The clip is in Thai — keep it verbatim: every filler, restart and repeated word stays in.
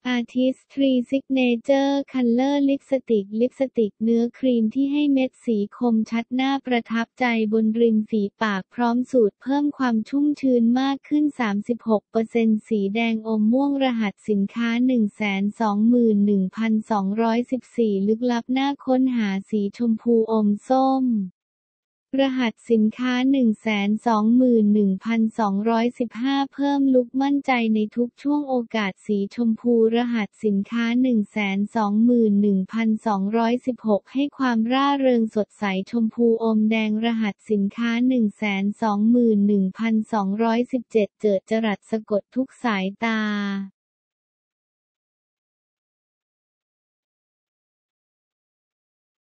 Artist Tree Signature Color ลิปสติกลิปสติกเนื้อครีมที่ให้เม็ดสีคมชัดน่าประทับใจบนริมฝีปากพร้อมสูตรเพิ่มความชุ่มชื้นมากขึ้น สามสิบหกเปอร์เซ็นต์ สีแดงอมม่วงรหัสสินค้า หนึ่งแสนสองหมื่นหนึ่งพันสองร้อยสิบสี่ ลึกลับน่าค้นหาสีชมพูอมส้มรหัสสินค้า หนึ่งแสนสองหมื่นหนึ่งพันสองร้อยสิบห้า เพิ่มลุคมั่นใจในทุกช่วงโอกาสสีชมพูรหัสสินค้า หนึ่งแสนสองหมื่นหนึ่งพันสองร้อยสิบหก ให้ความร่าเริงสดใสชมพูอมแดงรหัสสินค้า หนึ่งแสนสองหมื่นหนึ่งพันสองร้อยสิบเจ็ด เจิดจรัสสะกดทุกสายตา